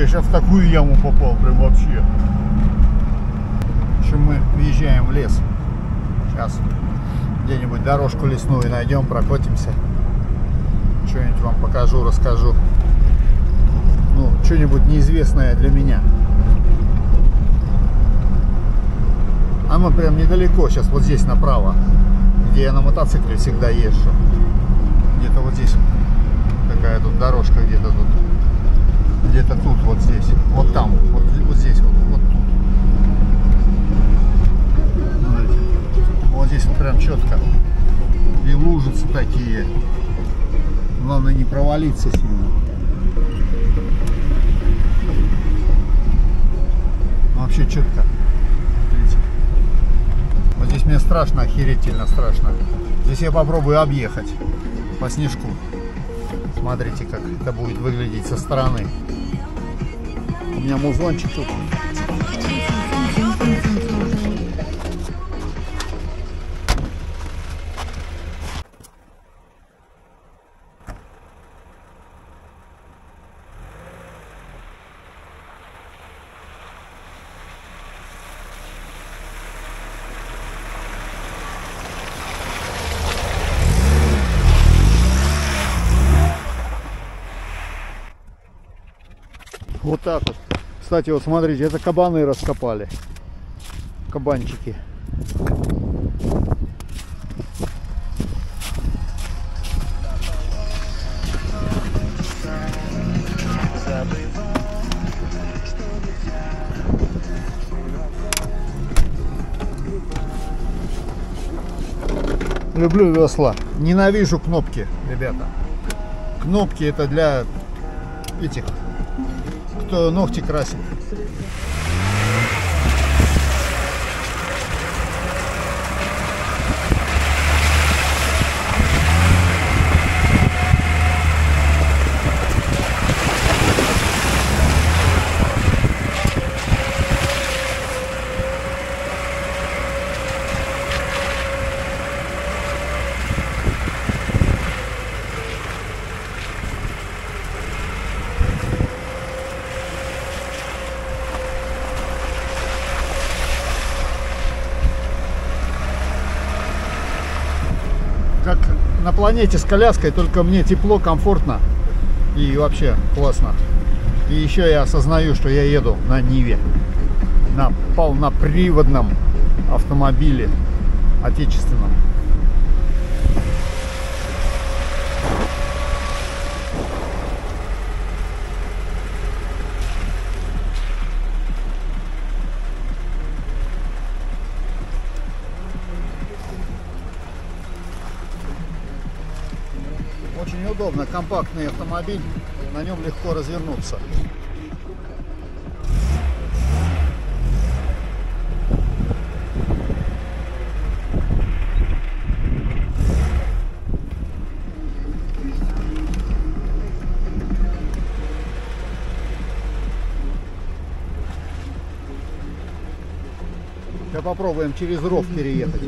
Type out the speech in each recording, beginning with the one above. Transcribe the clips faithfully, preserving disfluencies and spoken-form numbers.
Я сейчас в такую яму попал, прям вообще. В общем, мы въезжаем в лес. Сейчас где-нибудь дорожку лесную найдем, прокатимся. Что-нибудь вам покажу, расскажу. Ну, что-нибудь неизвестное для меня. А мы прям недалеко, сейчас вот здесь направо, где я на мотоцикле всегда езжу. Где-то вот здесь такая тут дорожка, где-то тут. Где-то тут, вот здесь. Вот там, вот, вот здесь, вот, вот тут. Смотрите. Вот здесь вот прям четко. И лужицы такие. Главное не провалиться сильно. Вообще четко. Смотрите. Вот здесь мне страшно, охерительно страшно. Здесь я попробую объехать по снежку. Смотрите, как это будет выглядеть со стороны. У меня музончик тут. Вот так вот. Кстати, вот смотрите, это кабаны раскопали. Кабанчики. Люблю весла. Ненавижу кнопки, ребята. Кнопки это для этих, кто ногти красит. Как на планете с коляской, только мне тепло, комфортно и вообще классно. И еще я осознаю, что я еду на Ниве, на полноприводном автомобиле отечественном. Очень удобно, компактный автомобиль, на нем легко развернуться. Сейчас попробуем через ров переехать.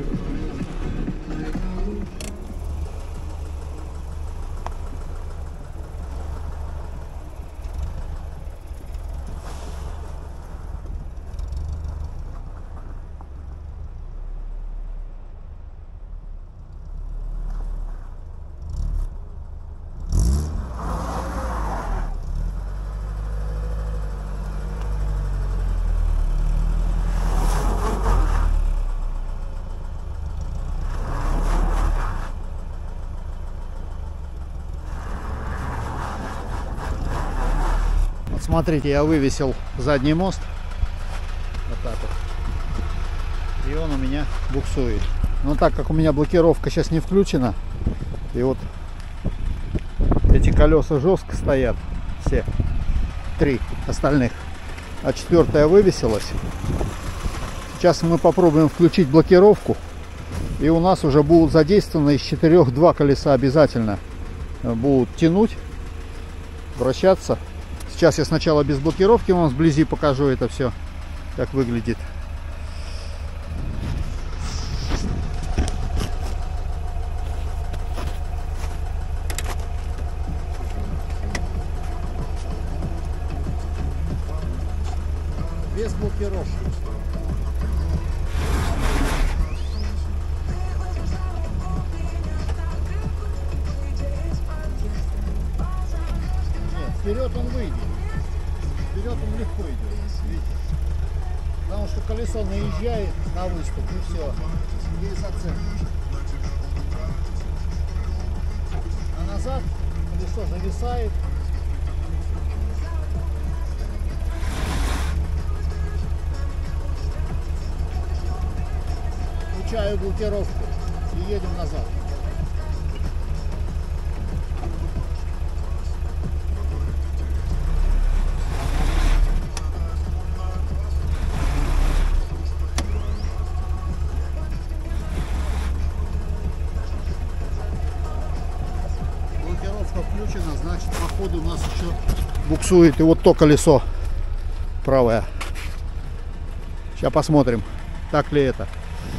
Смотрите, я вывесил задний мост. Вот так вот. И он у меня буксует. Но так как у меня блокировка сейчас не включена, и вот эти колеса жестко стоят, все три остальных, а четвертая вывесилась. Сейчас мы попробуем включить блокировку, и у нас уже будут задействованы из четырех два колеса обязательно будут тянуть, вращаться. Сейчас я сначала без блокировки вам вблизи покажу это все, как выглядит. блокировки. Нет, вперед он выйдет. Вперед он легко идет. Видите? Потому что колесо наезжает на выступ и все. И зацепит. А назад колесо зависает. Включаю блокировку и едем назад. Блокировка включена, значит, по ходу у нас еще буксует и вот то колесо правое. Сейчас посмотрим, так ли это.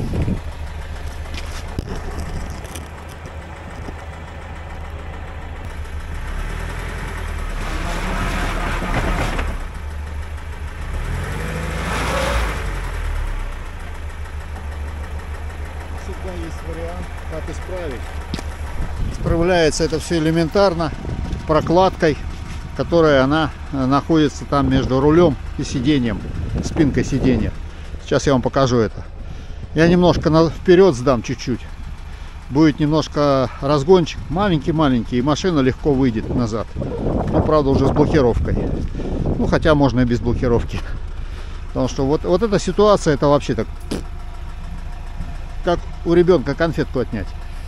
Всегда есть вариант, как исправить. Исправляется это все элементарно прокладкой, которая она находится там между рулем и сиденьем, спинкой сиденья. Сейчас я вам покажу это. Я немножко вперед сдам чуть-чуть. Будет немножко разгончик, маленький-маленький, и машина легко выйдет назад. Ну, правда, уже с блокировкой. Ну, хотя можно и без блокировки. Потому что вот, вот эта ситуация, это вообще так, как у ребенка конфетку отнять.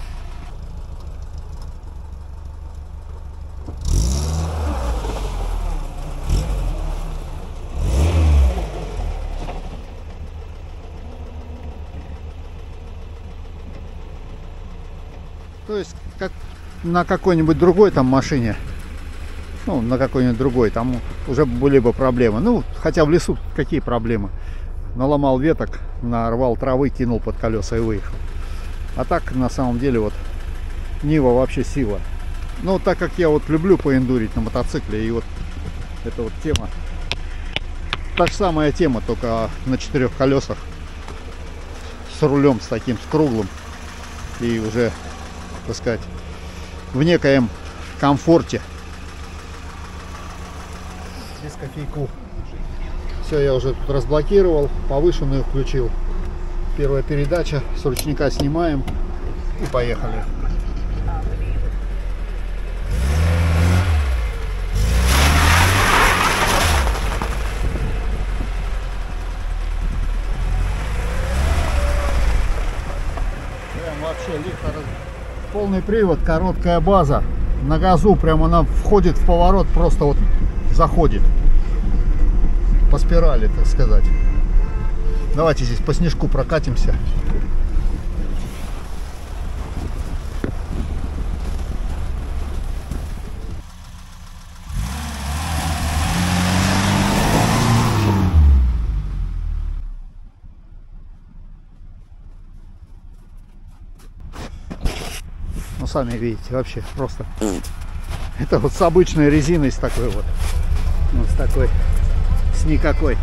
То есть, как на какой-нибудь другой там машине, ну, на какой-нибудь другой, там уже были бы проблемы. Ну, хотя в лесу какие проблемы? Наломал веток, нарвал травы, кинул под колеса и выехал. А так, на самом деле, вот, Нива вообще сила. Ну, так как я вот люблю поэндурить на мотоцикле, и вот эта вот тема, та же самая тема, только на четырех колесах, с рулем, с таким, с круглым, и уже, так сказать, в некоем комфорте. Без кофейку. Все, я уже тут разблокировал, повышенную включил. Первая передача, с ручника снимаем и поехали. Прям вообще лихо. Полный привод, короткая база. На газу прямо она входит в поворот, просто вот заходит. По спирали, так сказать. Давайте здесь по снежку прокатимся. Ну, сами видите, вообще просто. Это вот с обычной резиной, с такой вот. Ну, с такой. С никакой.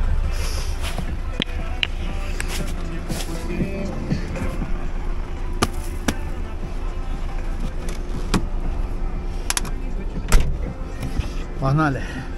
Погнали.